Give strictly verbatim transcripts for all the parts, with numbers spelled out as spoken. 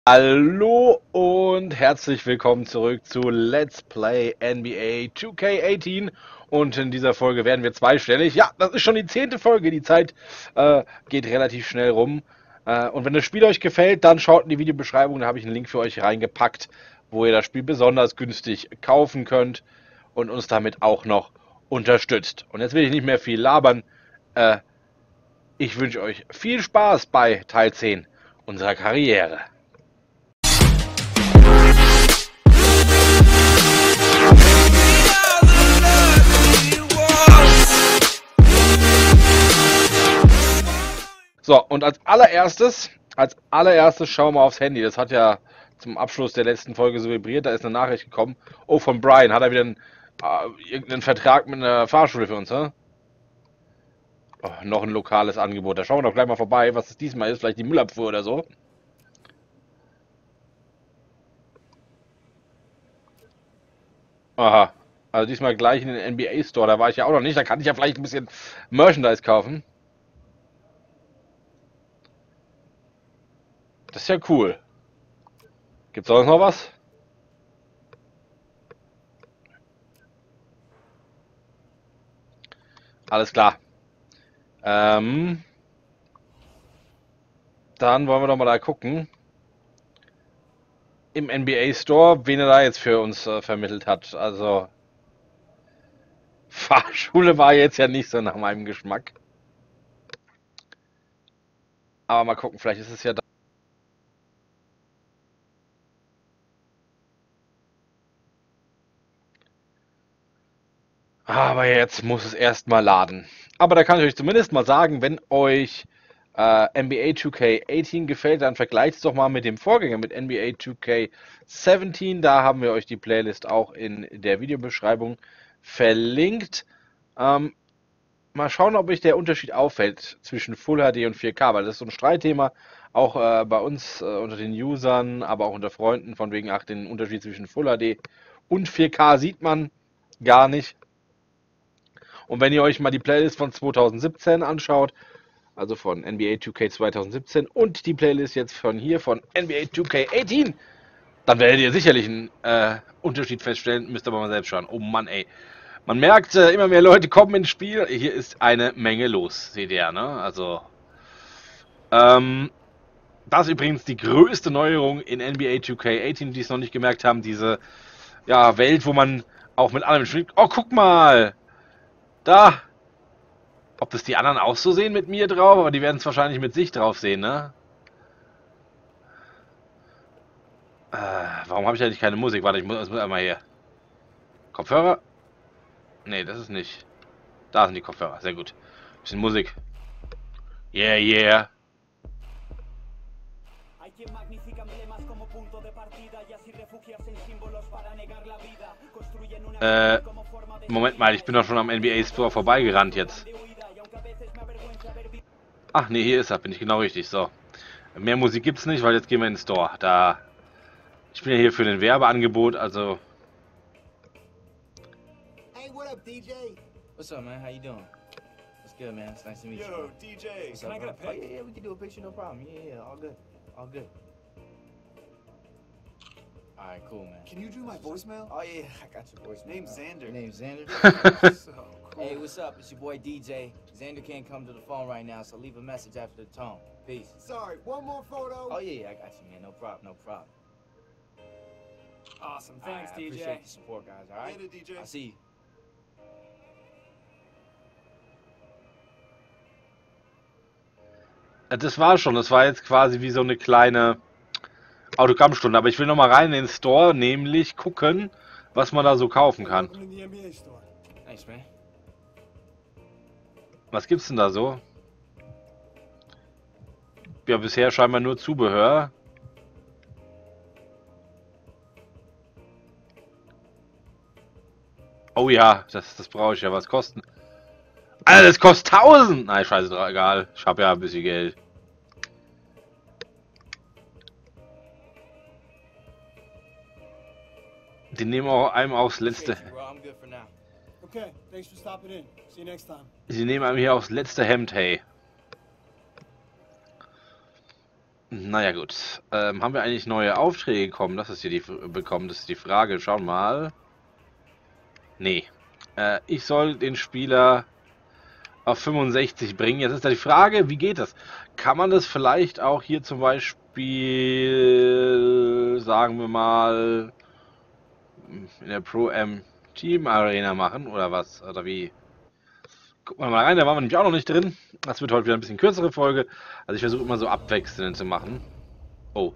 Hallo und herzlich willkommen zurück zu Let's Play N B A zwei K achtzehn und in dieser Folge werden wir zweistellig. Ja, das ist schon die zehnte Folge, die Zeit äh, geht relativ schnell rum. Äh, und wenn das Spiel euch gefällt, dann schaut in die Videobeschreibung, da habe ich einen Link für euch reingepackt, wo ihr das Spiel besonders günstig kaufen könnt und uns damit auch noch unterstützt. Und jetzt will ich nicht mehr viel labern. Äh, ich wünsche euch viel Spaß bei Teil zehn unserer Karriere. So, und als allererstes, als allererstes schauen wir aufs Handy. Das hat ja zum Abschluss der letzten Folge so vibriert. Da ist eine Nachricht gekommen. Oh, von Brian. Hat er wieder einen, äh, irgendeinen Vertrag mit einer Fahrschule für uns, hä? Oh, noch ein lokales Angebot. Da schauen wir doch gleich mal vorbei, was es diesmal ist. Vielleicht die Müllabfuhr oder so. Aha. Also diesmal gleich in den N B A Store. Da war ich ja auch noch nicht. Da kann ich ja vielleicht ein bisschen Merchandise kaufen. Das ist ja cool. Gibt's sonst noch was? Alles klar. Ähm, dann wollen wir doch mal da gucken. Im N B A Store, wen er da jetzt für uns äh, vermittelt hat. Also, Fahrschule war jetzt ja nicht so nach meinem Geschmack. Aber mal gucken, vielleicht ist es ja da. Aber jetzt muss es erstmal laden. Aber da kann ich euch zumindest mal sagen, wenn euch äh, N B A zwei K achtzehn gefällt, dann vergleicht es doch mal mit dem Vorgänger, mit N B A zwei K siebzehn. Da haben wir euch die Playlist auch in der Videobeschreibung verlinkt. Ähm, mal schauen, ob euch der Unterschied auffällt zwischen Full H D und vier K, weil das ist so ein Streitthema, auch äh, bei uns äh, unter den Usern, aber auch unter Freunden, von wegen, ach, den Unterschied zwischen Full H D und vier K sieht man gar nicht. Und wenn ihr euch mal die Playlist von zweitausendsiebzehn anschaut, also von N B A zwei K zweitausendsiebzehn und die Playlist jetzt von hier, von N B A zwei K achtzehn, dann werdet ihr sicherlich einen äh, Unterschied feststellen, müsst aber mal selbst schauen. Oh Mann, ey. Man merkt, äh, immer mehr Leute kommen ins Spiel. Hier ist eine Menge los, seht ihr, ne? Also, ähm, das ist übrigens die größte Neuerung in N B A zwei K achtzehn, die es noch nicht gemerkt haben. Diese, ja, Welt, wo man auch mit allem spielt. Oh, guck mal! Da! Ob das die anderen auch so sehen mit mir drauf, aber die werden es wahrscheinlich mit sich drauf sehen, ne? Äh, warum habe ich eigentlich keine Musik? Warte, ich muss, ich muss einmal hier. Kopfhörer? Nee, das ist nicht. Da sind die Kopfhörer, sehr gut. Bisschen Musik. Yeah, yeah. Äh, Moment mal, ich bin doch schon am N B A Store vorbeigerannt jetzt. Ach nee, hier ist er, bin ich genau richtig. So. Mehr Musik gibt's nicht, weil jetzt gehen wir in den Store. Da. Ich bin ja hier für den Werbeangebot, also. Hey, what up, D J? What's up, man? How you doing? What's good, man? It's nice to meet you. Yo, D J, What's can up, I get a bro? Oh, pic? yeah, yeah, we can do a picture, no problem. Yeah, yeah, all good. All good. All right, cool, man. Can you do my voicemail? Oh, yeah, I got your voice. Name's Xander. Your name's Xander? So cool. Hey, what's up? It's your boy D J. Xander can't come to the phone right now, so leave a message after the tone. Peace. Sorry, one more photo. Oh, yeah, yeah, I got you, man. No problem, no problem. Awesome. All right, Thanks, I D J. appreciate the support, guys, all right? Later, D J. I'll see you. Das war schon, das war jetzt quasi wie so eine kleine Autogrammstunde. Aber ich will noch mal rein in den Store, nämlich gucken, was man da so kaufen kann. Welcome to the N B A store. Thanks, man. Was gibt's denn da so? Ja, bisher scheinbar nur Zubehör. Oh ja, das, das brauche ich ja. Was kosten? Alter, das kostet tausend! Nein, scheiße, egal. Ich habe ja ein bisschen Geld. Die nehmen auch einem aufs letzte. Appreciate you, bro. I'm good for now. Okay, thanks for stopping in. See you next time. Sie nehmen einem hier aufs letzte Hemd, hey. Naja gut. Ähm, haben wir eigentlich neue Aufträge bekommen? Das ist hier die bekommen, das ist die Frage. Schauen mal. Nee. Äh, ich soll den Spieler auf fünfundsechzig bringen. Jetzt ist da die Frage, wie geht das? Kann man das vielleicht auch hier zum Beispiel, sagen wir mal, in der Pro-Am Team Arena machen oder was? Oder wie? Gucken wir mal rein, da waren wir nämlich auch noch nicht drin. Das wird heute wieder ein bisschen kürzere Folge. Also ich versuche immer so abwechselnd zu machen. Oh.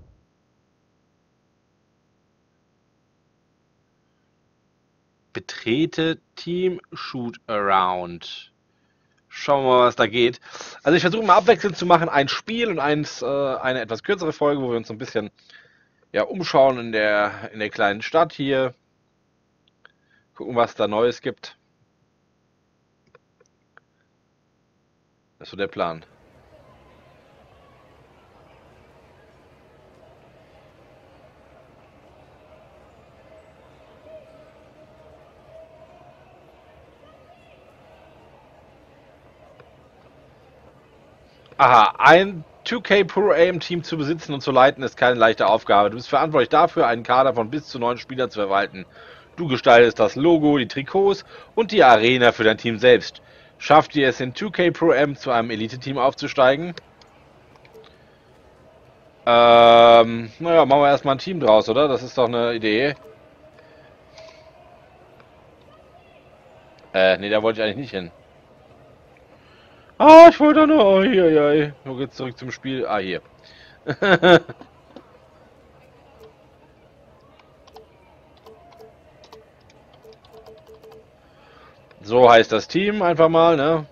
Betrete Team Shoot Around. Schauen wir mal, was da geht. Also ich versuche mal abwechselnd zu machen, ein Spiel und eins, äh, eine etwas kürzere Folge, wo wir uns so ein bisschen ja, umschauen in der, in der kleinen Stadt hier. Gucken, was da Neues gibt. Das ist so der Plan. Aha, ein zwei K Pro Aim Team zu besitzen und zu leiten ist keine leichte Aufgabe. Du bist verantwortlich dafür, einen Kader von bis zu neun Spielern zu verwalten. Du gestaltest das Logo, die Trikots und die Arena für dein Team selbst. Schafft ihr es in zwei K Pro Am zu einem Elite-Team aufzusteigen? Ähm, naja, machen wir erstmal ein Team draus, oder? Das ist doch eine Idee. Äh, nee, da wollte ich eigentlich nicht hin. Ah, ich wollte nur... Oh, hier, hier. Wo geht's zurück zum Spiel? Ah, hier. So heißt das Team einfach mal, ne?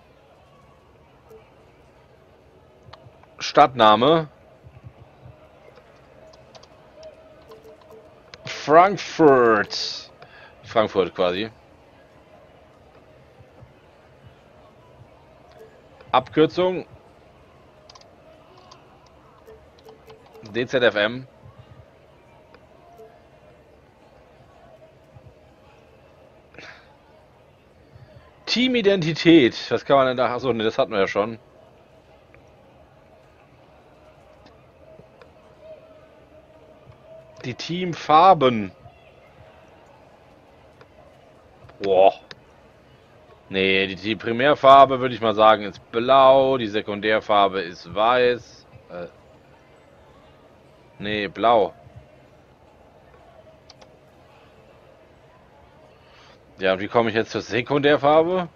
Stadtname. Frankfurt. Frankfurt quasi. Abkürzung. D Z F M. Teamidentität. Was kann man denn da... Achso, ne, das hatten wir ja schon. Die Teamfarben. Boah. Nee, die, die Primärfarbe würde ich mal sagen ist blau, die Sekundärfarbe ist weiß. Äh, nee, blau. Ja, und wie komme ich jetzt zur Sekundärfarbe?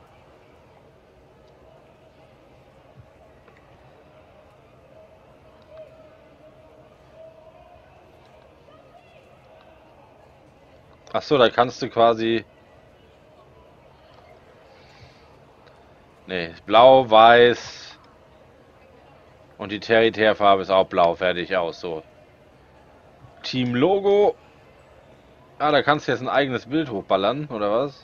Ach so, da kannst du quasi... Nee, blau, weiß und die Territärfarbe ist auch blau, fertig, aus, so. Team Logo. Ah, da kannst du jetzt ein eigenes Bild hochballern, oder was?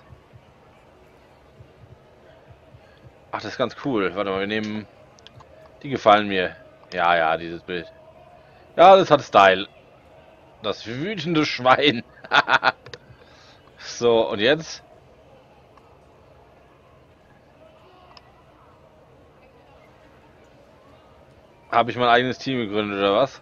Ach, das ist ganz cool. Warte mal, wir nehmen... Die gefallen mir. Ja, ja, dieses Bild. Ja, das hat Style. Das wütende Schwein. So, und jetzt? Habe ich mein eigenes Team gegründet, oder was?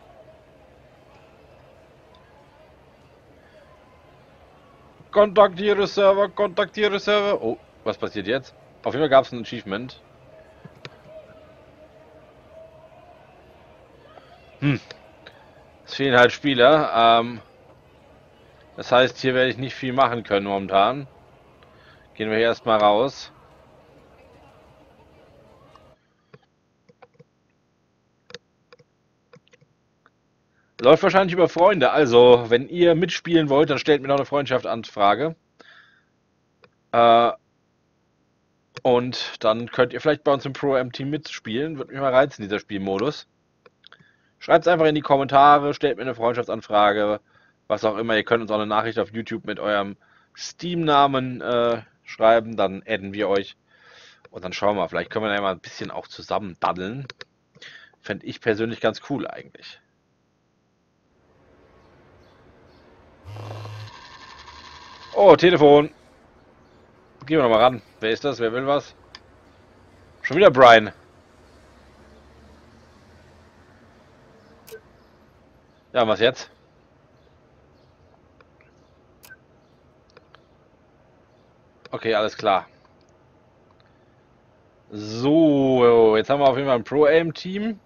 Kontaktiere Server, kontaktiere Server. Oh, was passiert jetzt? Auf jeden Fall gab es ein Achievement. Hm. Es fehlen halt Spieler. Ähm, das heißt, hier werde ich nicht viel machen können momentan. Gehen wir hier erstmal raus. Läuft wahrscheinlich über Freunde. Also, wenn ihr mitspielen wollt, dann stellt mir noch eine Freundschaftsanfrage. Äh, und dann könnt ihr vielleicht bei uns im Pro-Am-Team mitspielen. Würde mich mal reizen, dieser Spielmodus. Schreibt es einfach in die Kommentare, stellt mir eine Freundschaftsanfrage, was auch immer. Ihr könnt uns auch eine Nachricht auf YouTube mit eurem Steam-Namen äh, schreiben, dann adden wir euch. Und dann schauen wir mal, vielleicht können wir ja mal ein bisschen auch zusammen daddeln. Fände ich persönlich ganz cool eigentlich. Oh, Telefon. Gehen wir noch mal ran. Wer ist das? Wer will was? Schon wieder Brian. Ja, was jetzt? Okay, alles klar. So, jetzt haben wir auf jeden Fall ein Pro-Aim-Team.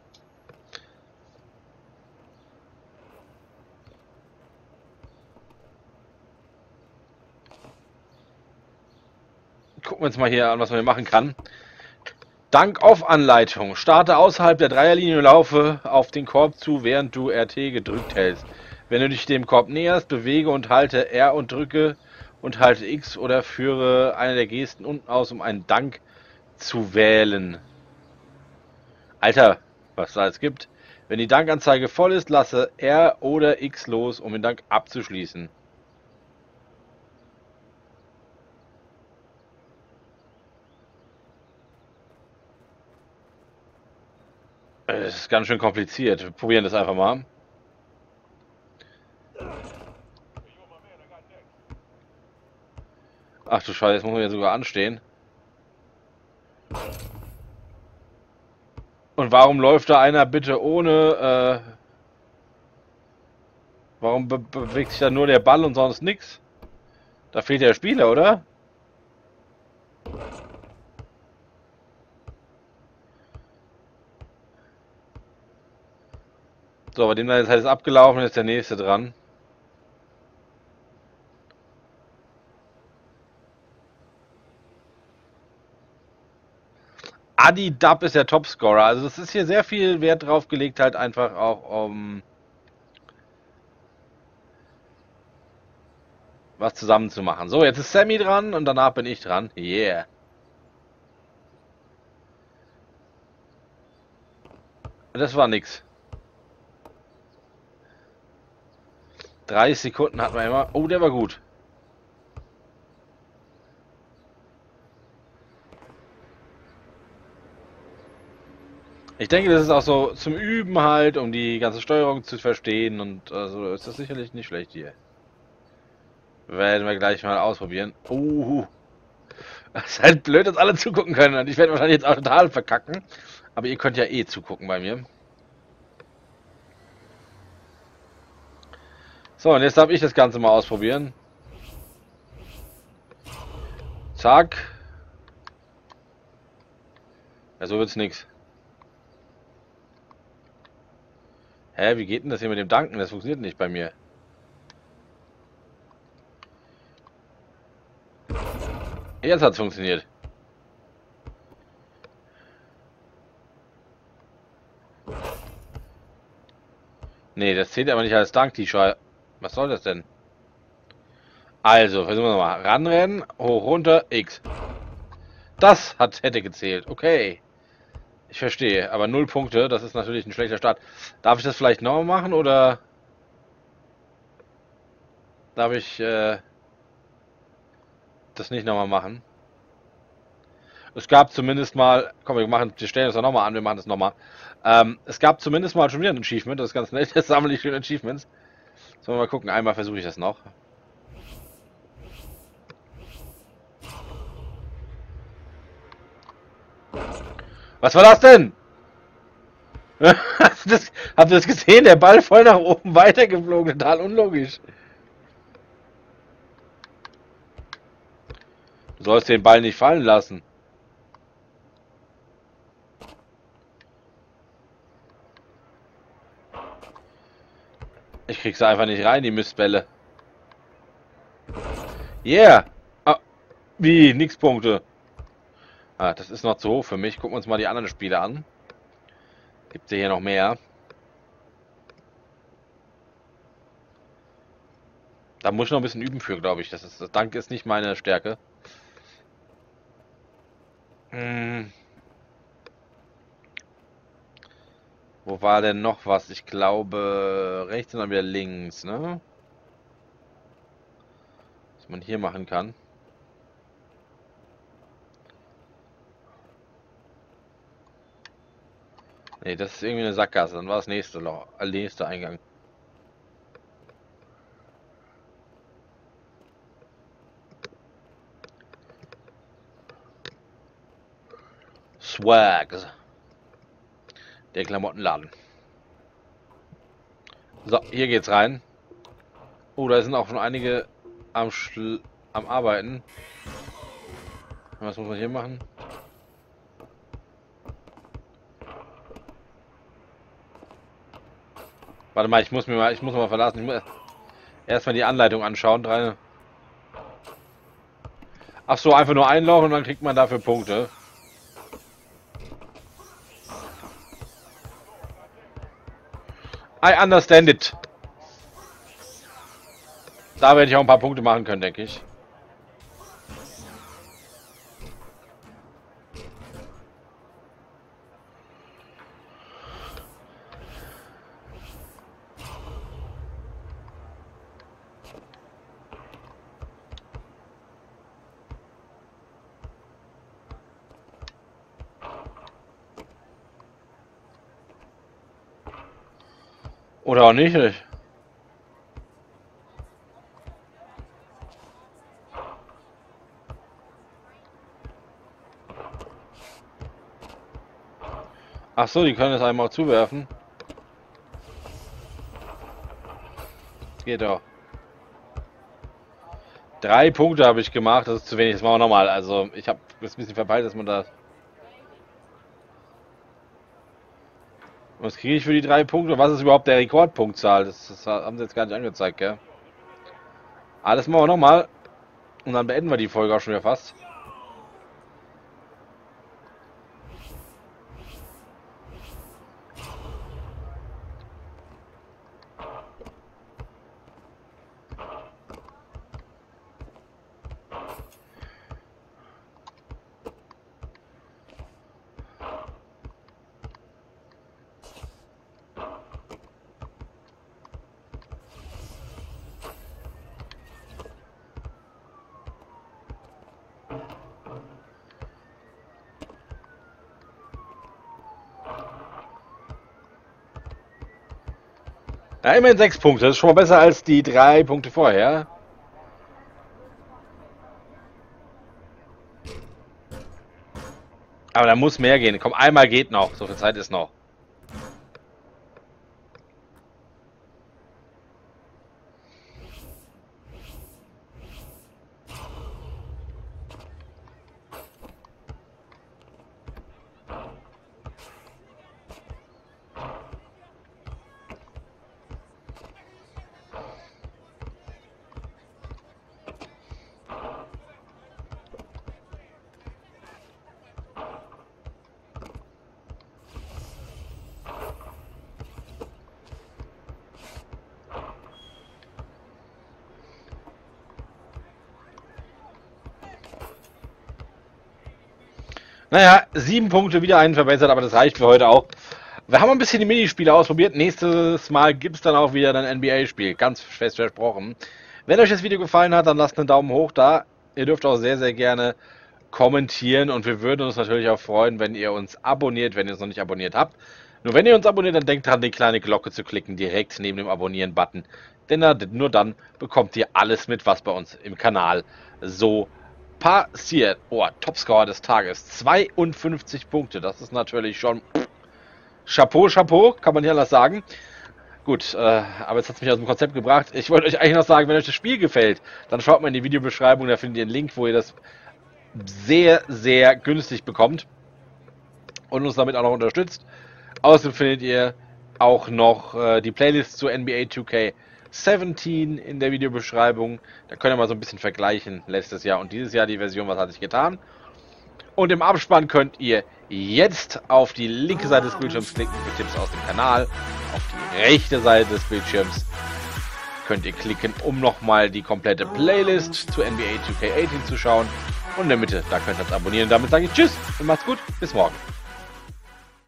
Gucken wir uns mal hier an, was man hier machen kann. Dank-Off-Anleitung. Starte außerhalb der Dreierlinie und laufe auf den Korb zu, während du R T gedrückt hältst. Wenn du dich dem Korb näherst, bewege und halte R und drücke und halte X oder führe eine der Gesten unten aus, um einen Dank zu wählen. Alter, was es da alles gibt. Wenn die Dankanzeige voll ist, lasse R oder X los, um den Dank abzuschließen. Das ist ganz schön kompliziert. Wir probieren das einfach mal. Ach du Scheiße, jetzt muss man ja sogar anstehen. Und warum läuft da einer bitte ohne... Äh, warum be bewegt sich da nur der Ball und sonst nichts? Da fehlt der Spieler, oder? So, bei dem da ist halt abgelaufen, ist der nächste dran. Adi Dub ist der Topscorer. Also es ist hier sehr viel Wert drauf gelegt, halt einfach auch um was zusammen zu machen. So, jetzt ist Sammy dran und danach bin ich dran. Yeah. Das war nix. dreißig Sekunden hat man immer. Oh, der war gut. Ich denke, das ist auch so zum Üben halt, um die ganze Steuerung zu verstehen und also ist das sicherlich nicht schlecht hier. Werden wir gleich mal ausprobieren. Uh, das ist halt blöd, dass alle zugucken können und ich werde wahrscheinlich jetzt auch total verkacken. Aber ihr könnt ja eh zugucken bei mir. So, und jetzt darf ich das Ganze mal ausprobieren. Zack. Ja, so wird's nix. Hä, wie geht denn das hier mit dem Danken? Das funktioniert nicht bei mir. Jetzt hat's funktioniert. Nee, das zählt aber nicht als Dank, die Schei... Was soll das denn? Also, versuchen wir nochmal. Ranrennen, hoch, runter, X. Das hat, hätte gezählt. Okay. Ich verstehe. Aber null Punkte, das ist natürlich ein schlechter Start. Darf ich das vielleicht nochmal machen, oder... Darf ich, äh... das nicht nochmal machen? Es gab zumindest mal... Komm, wir machen, wir stellen das doch nochmal an, wir machen das nochmal. Ähm, es gab zumindest mal schon wieder ein Achievement, das ist ganz nett. Jetzt sammle ich schön Achievements. Sollen wir mal gucken, einmal versuche ich das noch. Was war das denn? Hast du das, habt ihr das gesehen? Der Ball voll nach oben weitergeflogen. Total unlogisch. Du sollst den Ball nicht fallen lassen. Ich krieg sie einfach nicht rein, die Mistbälle. Yeah! Ah, wie? Nix Punkte. Ah, das ist noch zu hoch für mich. Gucken wir uns mal die anderen Spiele an. Gibt es hier noch mehr? Da muss ich noch ein bisschen üben für, glaube ich. Das ist, das Dank ist nicht meine Stärke. Hm. Wo war denn noch was? Ich glaube, rechts und dann wieder links, ne? Was man hier machen kann. Ne, das ist irgendwie eine Sackgasse. Dann war das nächste Loch, äh, nächste Eingang. Swags. Der Klamottenladen. So, hier geht's rein. Oh, da sind auch schon einige am, Schl am Arbeiten. Was muss man hier machen? Warte mal, ich muss mir mal, ich muss mal verlassen. Ich muss erstmal die Anleitung anschauen. Drei. Ach so, einfach nur einlaufen und dann kriegt man dafür Punkte. I understand it. Da werde ich auch ein paar Punkte machen können, denke ich. Oder auch nicht. Ach so, die können es einem auch zuwerfen. Geht doch. Drei Punkte habe ich gemacht, das ist zu wenig. Das machen wir nochmal. Also ich habe es ein bisschen verpeilt, dass man da... Was kriege ich für die drei Punkte? Was ist überhaupt der Rekordpunktzahl? Das, das haben sie jetzt gar nicht angezeigt, gell? Alles machen wir nochmal. Und dann beenden wir die Folge auch schon wieder fast. Ja, immerhin sechs Punkte. Das ist schon mal besser als die drei Punkte vorher. Aber da muss mehr gehen. Komm, einmal geht noch. So viel Zeit ist noch. Naja, sieben Punkte, wieder einen verbessert, aber das reicht für heute auch. Wir haben ein bisschen die Minispiele ausprobiert. Nächstes Mal gibt es dann auch wieder ein N B A-Spiel. Ganz fest versprochen. Wenn euch das Video gefallen hat, dann lasst einen Daumen hoch da. Ihr dürft auch sehr, sehr gerne kommentieren. Und wir würden uns natürlich auch freuen, wenn ihr uns abonniert, wenn ihr uns noch nicht abonniert habt. Nur wenn ihr uns abonniert, dann denkt dran, die kleine Glocke zu klicken, direkt neben dem Abonnieren-Button. Denn nur dann bekommt ihr alles mit, was bei uns im Kanal so passiert. Oh, Topscorer des Tages. zweiundfünfzig Punkte. Das ist natürlich schon Chapeau, Chapeau, kann man nicht anders sagen. Gut, äh, aber jetzt hat es mich aus dem Konzept gebracht. Ich wollte euch eigentlich noch sagen, wenn euch das Spiel gefällt, dann schaut mal in die Videobeschreibung, da findet ihr einen Link, wo ihr das sehr, sehr günstig bekommt und uns damit auch noch unterstützt. Außerdem findet ihr auch noch äh, die Playlist zu N B A two K siebzehn in der Videobeschreibung. Da könnt ihr mal so ein bisschen vergleichen, letztes Jahr und dieses Jahr die Version, was hat sich getan. Und im Abspann könnt ihr jetzt auf die linke Seite des Bildschirms klicken für Tipps aus dem Kanal. Auf die rechte Seite des Bildschirms könnt ihr klicken, um nochmal die komplette Playlist zu N B A two K achtzehn zu schauen. Und in der Mitte, da könnt ihr das abonnieren. Damit sage ich Tschüss und macht's gut. Bis morgen.